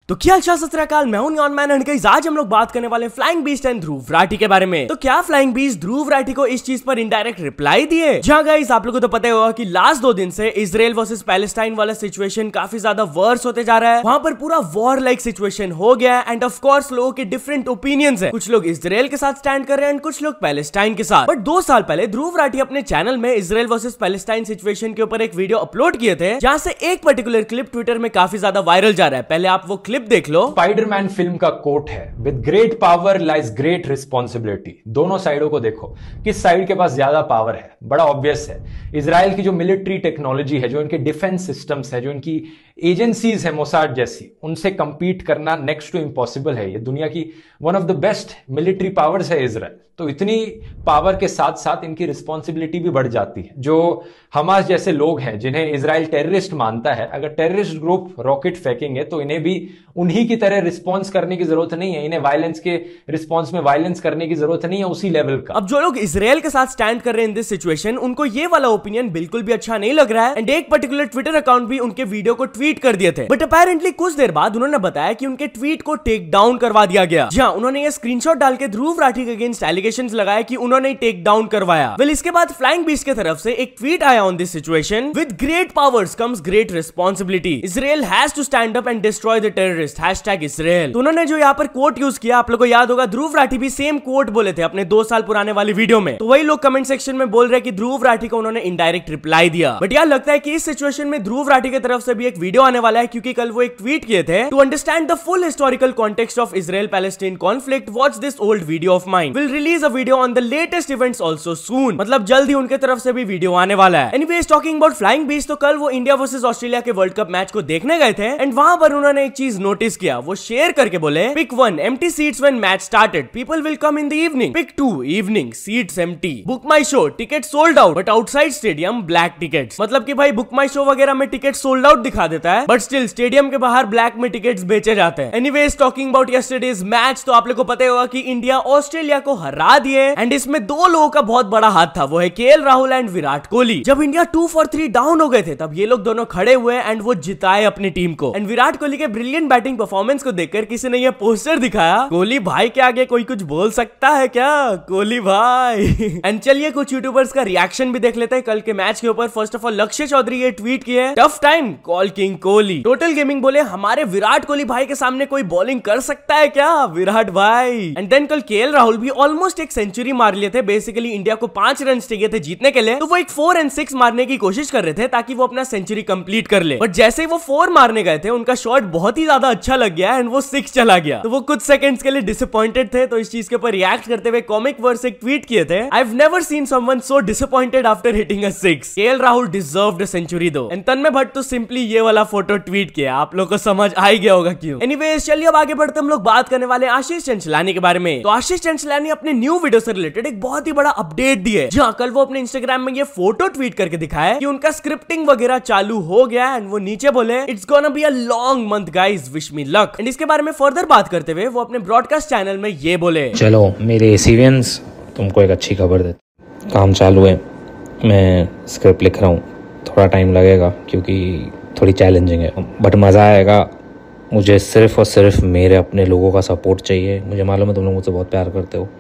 तो क्या अच्छा सत श्री अकाल, मैं हूं न्योन मैन एंड गाइस आज हम लोग बात करने वाले Flying Beast and Dhruv Rathee के बारे में। तो क्या फ्लाइंग बीस्ट ध्रुव राठी को इस चीज पर इनडायरेक्ट रिप्लाई दिए? जहां गाइस आप लोगों को तो पता ही होगा कि लास्ट 2 दिन से इजराइल वर्सेस पैलेस्टाइन वाला सिचुएशन काफी ज्यादा वर्स होते जा रहा है। वहां पर पूरा वॉर लाइक सिचुएशन हो गया है एंड ऑफ कोर्स लोगों के डिफरेंट ओपिनियंस है। कुछ लोग इजराइल के साथ स्टैंड कर रहे हैं एंड कुछ लोग पैलेस्टाइन के साथ। बट 2 साल पहले ध्रुव राठी अपने चैनल में इजराइल वर्सेस पैलेस्टाइन सिचुएशन के ऊपर एक वीडियो अपलोड किए थे, जहां से एक पर्टिकुलर क्लिप ट्विटर में काफी ज्यादा वायरल जा रहा है। पहले आप वो क्लिप देख लो। स्पाइडरमैन फिल्म का कोट है, with great power lies great responsibility. दोनों साइडों को देखो, किस साइड के पास ज्यादा पावर है। बड़ा ऑब्वियस है, इजराइल की जो मिलिट्री टेक्नोलॉजी है, जो इनके डिफेंस सिस्टम्स है, जो इनकी एजेंसीज है मोसाद जैसी, उनसे कंपीट करना नेक्स्ट टू इम्पॉसिबल है। ये दुनिया की one of the best military powers है इजराइल। तो इतनी पावर के साथ साथ इनकी रिस्पॉन्सिबिलिटी भी बढ़ जाती है। जो हमास जैसे लोग हैं जिन्हें इजराइल टेररिस्ट मानता है, अगर टेररिस्ट ग्रुप रॉकेट फेंकेंगे तो इन्हें भी उन्हीं की तरह रिस्पॉन्स करने की जरूरत नहीं है। इन्हें वायलेंस के रिस्पॉन्स में वायलेंस करने की जरूरत नहीं है उसी लेवल का। अब जो लोग इजराइल के साथ स्टैंड कर रहे हैं इन दिस सिचुएशन, उनको ये वाला ओपिनियन बिल्कुल भी अच्छा नहीं लग रहा है एंड एक पर्टिकुलर ट्विटर अकाउंट भी उनके वीडियो को ट्वीट कर दिए थे। बट अपेरेंटली कुछ देर बाद उन्होंने बताया कि उनके ट्वीट को टेक डाउन करवा दिया गया। जहां उन्होंने ये स्क्रीनशॉट डाल के ध्रुव राठी के अगेंस्ट एलिगेशंस लगाया कि उन्होंने टेक डाउन करवाया। वेल इसके बाद फ्लाइंग बीस्ट की तरफ से एक ट्वीट आया on this situation, with great powers comes great responsibility, Israel has to stand up and destroy the terrorist #Israel. तो उन्होंने जो यहाँ पर कोट यूज किया, आप लोगों को याद होगा ध्रुव राठी भी सेम कोट बोले थे अपने 2 साल पुराने वाली वीडियो में। तो वही लोग कमेंट सेक्शन में बोल रहे हैं कि ध्रुव राठी को उन्होंने इनडायरेक्ट रिप्लाई दिया। बट यार लगता है कि इस सिचुएशन में ध्रुव राठी की तरफ से भी एक वीडियो आने वाला है, क्योंकि कल वो एक ट्वीट किए थे, to understand the full historical context of Israel Palestine conflict watch this old video of mine, will release a video on the latest events also soon. मतलब जल्द ही उनके तरफ से भी वीडियो आने वाला है। Anyways talking about Flying Beast, तो कल वो इंडिया वर्सेस ऑस्ट्रेलिया के वर्ल्ड कप मैच को देखने गए थे एंड वहां पर उन्होंने एक चीज नोटिस किया। वो शेयर करके बोले, pic 1 empty seats when match started, people will come in the evening. Pic 2 evening seats empty, BookMyShow ticket sold out but outside stadium black tickets. मतलब कि भाई बुक माई शो वगैरह में ticket sold out दिखा देता है, but still stadium के बाहर ब्लैक में टिकट्स बेचे जाते हैं। Anyways talking about yesterday's match, तो आप लोगों को पता होगा कि इंडिया ऑस्ट्रेलिया को हरा दिए एंड इसमें 2 लोगों का बहुत बड़ा हाथ था, वो है केएल राहुल एंड विराट कोहली। जब इंडिया 2 for 3 डाउन हो गए थे, तब ये लोग दोनों खड़े हुए एंड वो जिताए अपनी टीम को। एंड विराट कोहली के ब्रिलियंट बैटिंग परफॉर्मेंस को देखकर किसी ने ये पोस्टर दिखाया, कोहली भाई के आगे कोई कुछ बोल सकता है क्या, कोहली भाई। एंड चलिए कुछ यूट्यूबर्स का रिएक्शन भी देख लेते हैं कल के मैच के ऊपर। फर्स्ट ऑफ ऑल लक्ष्य चौधरी ये ट्वीट किए, tough time call King Kohli. Total Gaming बोले, हमारे विराट कोहली भाई के सामने कोई बॉलिंग कर सकता है क्या, विराट भाई। एंड देन कल केएल राहुल भी ऑलमोस्ट एक सेंचुरी मार लिए थे। बेसिकली इंडिया को 5 रन चाहिए थे जीतने के लिए, तो वो एक 4 and 6 मारने की कोशिश कर रहे थे ताकि वो अपना सेंचुरी कंप्लीट कर ले। बट जैसे ही वो 4 मारने गए थे, उनका शॉट बहुत ही ज्यादा अच्छा लग गया एंड वो 6 चला गया। तो वो कुछ सेकंड्स के लिए डिसअपॉइंटेड थे। तो इस चीज के ऊपर रिएक्ट करते हुए कॉमिक वर्स एक ट्वीट किए थे, I have never seen someone so disappointed after hitting a 6, KL Rahul deserved a century दो। एंड तन्मय भट्ट तो सिंपली ये वाला फोटो ट्वीट किया। आप लोग को समझ आ ही गया होगा क्यों। एनीवेज चलिए अब आगे बढ़ते हम लोग बात करने वाले आशीष चंचलानी के बारे में। तो आशीष चंचलानी अपने न्यू वीडियो से रिलेटेड एक बहुत ही बड़ा अपडेट दी है, जहां कल वो अपने इंस्टाग्राम में ये फोटो ट्वीट करके दिखाया कि उनका स्क्रिप्टिंग वगैरह चालू हो गया एंड वो नीचे बोले, it's gonna be a long month guys, wish me luck. And इसके बारे में फर्दर बात करते हुए वो अपने ब्रॉडकास्ट चैनल में ये बोले, चलो मेरे एसीवियंस, तुमको एक अच्छी खबर दे, काम चालू है, मैं स्क्रिप्ट लिख रहा हूँ, थोड़ा टाइम लगेगा क्योंकि थोड़ी चैलेंजिंग है, बट मज़ा आएगा। मुझे सिर्फ और सिर्फ मेरे अपने लोगों का सपोर्ट चाहिए। मुझे मालूम है तुम लोग मुझसे बहुत प्यार करते हो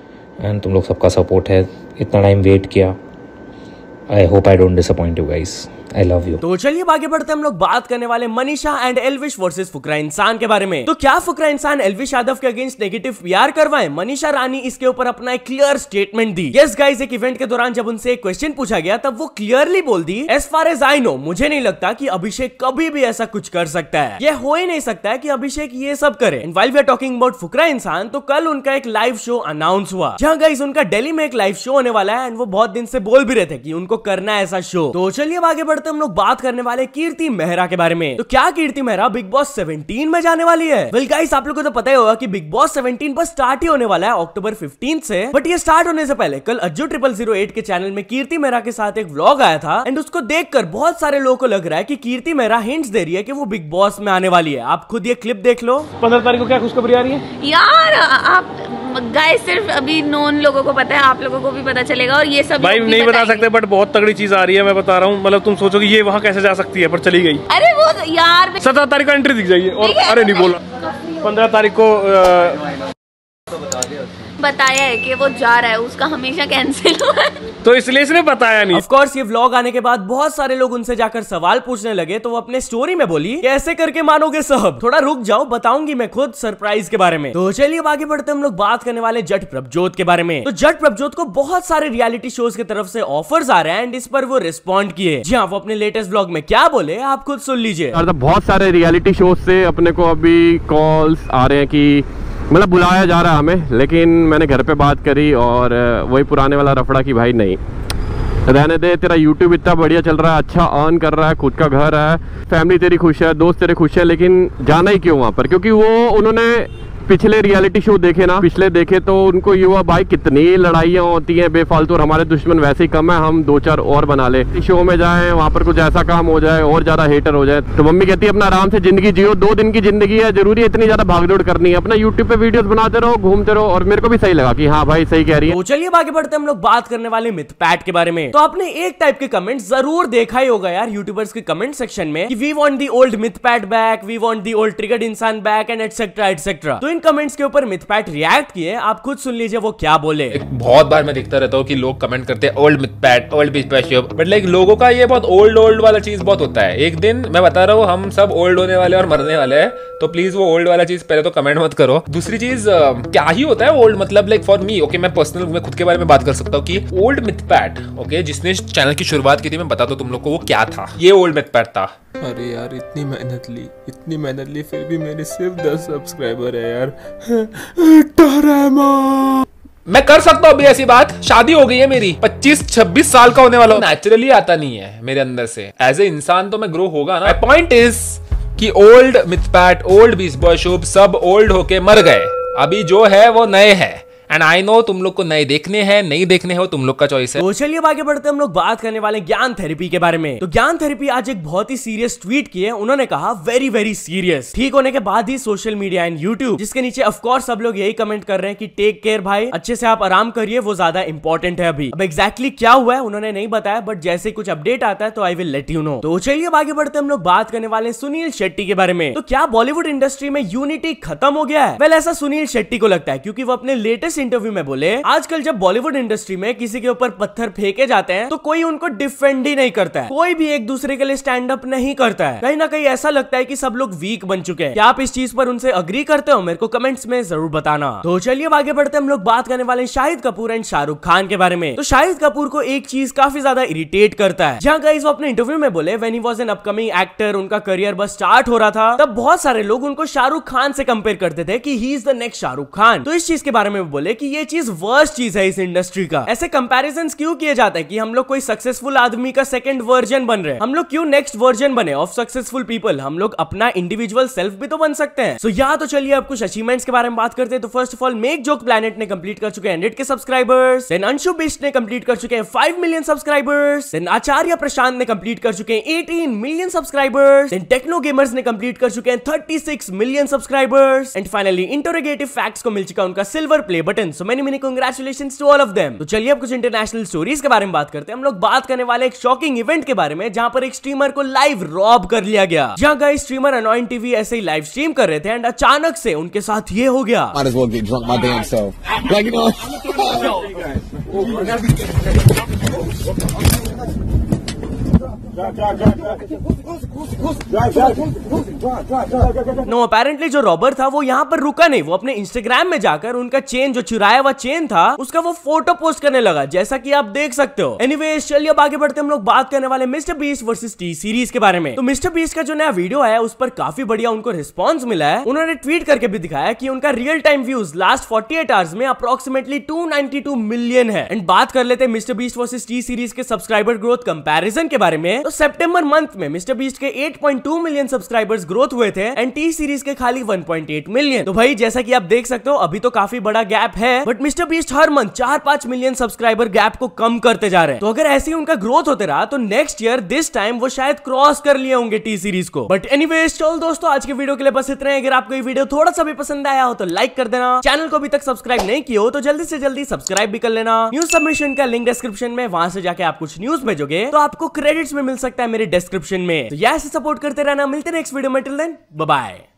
एंड तुम लोग सबका सपोर्ट है। इतना टाइम वेट किया, I hope I don't disappoint you guys, I love you। तो चलिए आगे बढ़ते हम लोग बात करने वाले मनीषा एंड एल्विश वर्सेस फुकरा इंसान के बारे में। तो क्या फुकरा इंसान एल्विश यादव के अगेंस्ट नेगेटिव पीआर करवाए? मनीषा रानी इसके ऊपर अपना एक क्लियर स्टेटमेंट दी। यस गाइस, एक इवेंट के दौरान जब उनसे एक क्वेश्चन पूछा गया, तब वो क्लियरली बोल दी, as far as I know, मुझे नहीं लगता कि अभिषेक कभी भी ऐसा कुछ कर सकता है। ये हो ही नहीं सकता है कि अभिषेक ये सब करे। And while we are talking about Fukra Insaan, तो कल उनका एक लाइव शो अनाउंस हुआ, जहां गाइस उनका दिल्ली में एक लाइव शो होने वाला है एंड वो बहुत दिन से बोल भी रहे थे कि उनको करना है ऐसा शो। तो चलिए आगे बढ़ते हम लोग बात करने वाले कीर्ति मेहरा के बारे में। तो क्या कीर्ति मेहरा बिग बॉस 17 में जाने वाली है? वेल गाइस, आप लोगों को तो पता ही होगा कि बिग बॉस 17 पर स्टार्ट ही होने वाला है अक्टूबर 15 से। बट ये स्टार्ट होने से पहले कल अज्जू 008 के चैनल में कीर्ति मेहरा के साथ एक व्लॉग आया था एंड उसको देखकर बहुत सारे लोगों को लग रहा है कि कीर्ति मेहरा हिंट्स दे रही है कि वो बिग बॉस में आने वाली है। आप खुद ये क्लिप देख लो। 15 तारीख को क्या खुशखबरी आ रही है यार? आप गाइस सिर्फ अभी नोन लोगों को पता है, आप लोगों को भी पता चलेगा और ये सब भाई नहीं बता सकते, बट बहुत तगड़ी चीज आ रही है, मैं बता रहा हूँ। मतलब तुम सोचो कि ये वहाँ कैसे जा सकती है, पर चली गई। अरे वो यार 17 तारीख को एंट्री दिख जाइए। और अरे नहीं बोला, 15 तारीख को बताया है कि वो जा रहा है, उसका हमेशा कैंसिल हुआ है, तो इसलिए इसने बताया नहीं। ऑफ कोर्स ये व्लॉग आने के बाद बहुत सारे लोग उनसे जाकर सवाल पूछने लगे, तो वो अपने स्टोरी में बोली कैसे करके मानोगे सब, थोड़ा रुक जाओ बताऊंगी मैं खुद सरप्राइज के बारे में। तो चलिए अब आगे बढ़ते हम लोग बात करने वाले जट प्रभजोत के बारे में। तो जट प्रभजोत को बहुत सारे रियलिटी शोज की तरफ से ऑफर्स आ रहे हैं एंड इस पर वो रिस्पॉन्ड किए। जी हाँ, वो अपने लेटेस्ट व्लॉग में क्या बोले आप खुद सुन लीजिए। बहुत सारे रियलिटी शोज से अपने को अभी कॉल्स आ रहे हैं कि मतलब बुलाया जा रहा है हमें, लेकिन मैंने घर पे बात करी और वही पुराने वाला रफड़ा कि भाई नहीं रहने दे, तेरा यूट्यूब इतना बढ़िया चल रहा है, अच्छा अर्न कर रहा है, खुद का घर है, फैमिली तेरी खुश है, दोस्त तेरे खुश है, लेकिन जाना ही क्यों वहाँ पर? क्योंकि वो उन्होंने पिछले रियलिटी शो देखे ना, पिछले देखे तो उनको ये हुआ भाई कितनी लड़ाइयाँ होती हैं बेफालतू, और हमारे दुश्मन वैसे ही कम है, हम 2-4 और बना ले, शो में जाएं वहाँ पर कुछ ऐसा काम हो जाए और ज्यादा हेटर हो जाए। तो मम्मी कहती है अपना आराम से जिंदगी जियो, 2 दिन की जिंदगी है, जरूरी है इतनी ज्यादा भागदौड़ करनी है, अपना यूट्यूब पे वीडियोस बनाते रहो, घूमते रहो। और मेरे को भी सही लगा कि हाँ भाई सही कह रही है। तो चलिए आगे बढ़ते हम लोग बात करने वाले मिथपैट के बारे में। तो आपने एक टाइप के कमेंट जरूर देखा ही होगा यार यूट्यूबर्स के कमेंट सेक्शन में कि we want the old Mythpat back, we want the old triggered Insaan back and etcetera etcetera. तो इन कमेंट्स के ऊपर मिथपैट रिएक्ट किए, आप खुद सुन लीजिए वो क्या बोले। बहुत बार मैं देखता रहता हूँ कि लोग कमेंट करते हैं old Mythpat, old Mythpat show, but like लोगों का ये बहुत ओल्ड वाला चीज बहुत होता है। एक दिन मैं बता रहा हूँ हम सब ओल्ड होने वाले और मरने वाले हैं, तो प्लीज वो ओल्ड वाला चीज पहले तो कमेंट मत करो। दूसरी चीज क्या ही होता है ओल्ड, मतलब लाइक फॉर मी ओके, मैं पर्सनल मैं खुद के बारे में बात कर सकता हूँ कि ओल्ड मिथपैट ओके जिसने चैनल की शुरुआत की थी, मैं बताता हूँ तुम लोग को वो क्या था। ये ओल्ड मिथपैट था। अरे यार इतनी मेहनत ली फिर भी मेरे सिर्फ 10 सब्सक्राइबर है यार। मैं कर सकता हूँ अभी ऐसी बात, शादी हो गई है मेरी, 25-26 साल का होने वाला हूँ, नेचुरली आता नहीं है मेरे अंदर से, एज ए इंसान तो मैं ग्रो होगा ना। पॉइंट इज कि old Mythpat, old beast boy show सब ओल्ड होके मर गए, अभी जो है वो नए हैं। एंड आई नो तुम लोग को नए देखने हैं, नहीं देखने हो तुम लोग का चॉइस है। तो चलिए आगे बढ़ते हम लोग बात करने वाले ज्ञान थेरेपी के बारे में। तो ज्ञान थेरेपी आज एक बहुत ही सीरियस ट्वीट किए, उन्होंने कहा वेरी सीरियस। ठीक होने के बाद ही सोशल मीडिया एंड यूट्यूब, जिसके नीचे ऑफ कोर्स सब लोग यही कमेंट कर रहे हैं कि टेक केयर भाई, अच्छे से आप आराम करिए, वो ज्यादा इंपॉर्टेंट है अभी। अब एग्जैक्टली क्या हुआ है उन्होंने नहीं बताया, बट जैसे कुछ अपडेट आता है तो I will let you know. तो चलिए आगे बढ़ते हम लोग बात करने वाले सुनील शेट्टी के बारे में। तो क्या बॉलीवुड इंडस्ट्री में यूनिटी खत्म हो गया है? वेल ऐसा सुनील शेट्टी को लगता है, क्योंकि वो अपने लेटेस्ट इंटरव्यू में बोले आजकल जब बॉलीवुड इंडस्ट्री में किसी के ऊपर पत्थर फेंके जाते हैं तो कोई उनको डिफेंड ही नहीं करता है, कोई भी एक दूसरे के लिए स्टैंड अप नहीं करता है। कहीं ना कहीं ऐसा लगता है कि सब लोग वीक बन चुके हैं। क्या आप इस चीज पर उनसे अग्री करते हो? मेरे को कमेंट्स में जरूर बताना। तो चलिए आगे बढ़ते हम लोग बात करने वाले शाहिद कपूर एंड शाहरुख खान के बारे में। तो शाहिद कपूर को एक चीज काफी ज्यादा इरिटेट करता है। जहाँ गाइस वो अपने इंटरव्यू में बोले when he was an upcoming actor, उनका करियर बस स्टार्ट हो रहा था, तब बहुत सारे लोग उनको शाहरुख खान से कंपेयर करते थे कि he is the next Shahrukh Khan. तो इस चीज के बारे में बोले कि ये चीज वर्स्ट चीज है इस इंडस्ट्री का। ऐसे कंपैरिजंस क्यों किए जाते हैं कि हम लोग कोई सक्सेसफुल आदमी का सेकंड वर्जन बन रहे हैं? हम लोग क्यों नेक्स्ट वर्जन बने ऑफ सक्सेसफुल पीपल? हम लोग अपना इंडिविजुअल सेल्फ भी तो बन सकते हैं। सो या तो चलिए अब कुछ अचीवमेंट्स के बारे में बात करते हैं। तो first of all make joke planet ने कंप्लीट कर चुके हैं 100 के सब्सक्राइबर्स। देन अंशु बिष्ट ने कंप्लीट कर चुके हैं 5 million subscribers. Then Acharya Prashant ने कंप्लीट कर चुके हैं 18 million subscribers. Then Techno Gamerz ने कंप्लीट कर चुके हैं 36 million subscribers. And finally Interrogative Facts को मिल चुका उनका silver play button. So many congratulations to all of them. तो चलिए अब कुछ इंटरनेशनल स्टोरीज के बारे में बात करते हैं। हम लोग बात करने वाले एक शॉकिंग इवेंट के बारे में, जहां पर एक स्ट्रीमर को लाइव रॉब कर लिया गया। जहां गाइस स्ट्रीमर अनॉइंट टीवी ऐसे ही लाइव स्ट्रीम कर रहे थे एंड अचानक से उनके साथ ये हो गया। नो अपेरेंटली जो रॉबर था वो यहाँ पर रुका नहीं, वो अपने इंस्टाग्राम में जाकर उनका चेन, जो चुराया हुआ चेन था, उसका वो फोटो पोस्ट करने लगा, जैसा कि आप देख सकते हो। एनीवेज चलिए अब आगे बढ़ते हम लोग बात करने वाले mister beast versus T series के बारे में। तो मिस्टर बीस्ट का जो नया वीडियो है उस पर काफी बढ़िया उनको रिस्पॉन्स मिला है। उन्होंने ट्वीट करके भी दिखाया कि उनका real time views last 48 hours में अप्रोक्सीमेटली 292 मिलियन है। एंड बात कर लेते हैं mister beast versus T series के सब्सक्राइबर ग्रोथ कंपैरिजन के बारे में। तो सितंबर मंथ में मिस्टर बीस्ट के 8.2 मिलियन सब्सक्राइबर्स ग्रोथ हुए थे एंड टी सीरीज के खाली 1.8 मिलियन। तो भाई जैसा कि आप देख सकते हो अभी तो काफी बड़ा गैप है, बट मिस्टर बीस्ट हर मंथ 4-5 मिलियन सब्सक्राइबर गैप को कम करते जा रहे हैं। तो अगर ऐसे ही उनका ग्रोथ होते रहा तो नेक्स्ट ईयर दिस टाइम वो शायद क्रॉस कर लिए होंगे टी सीरीज को। बट एनीवेज चलो दोस्तों, आज के वीडियो के लिए बस इतना है। अगर आपको ये वीडियो थोड़ा सा भी पसंद आया हो तो लाइक कर देना, चैनल को अभी तक सब्सक्राइब नहीं किया हो तो जल्दी से जल्दी सब्सक्राइब भी कर लेना। न्यूज सबमिशन का लिंक डिस्क्रिप्शन में, वहां से जाके आप कुछ न्यूज भेजोगे तो आपको क्रेडिट्स में मिल सकता है मेरे डिस्क्रिप्शन में। तो ऐसे सपोर्ट करते रहना, मिलते हैं नेक्स्ट वीडियो में। Till then bye bye.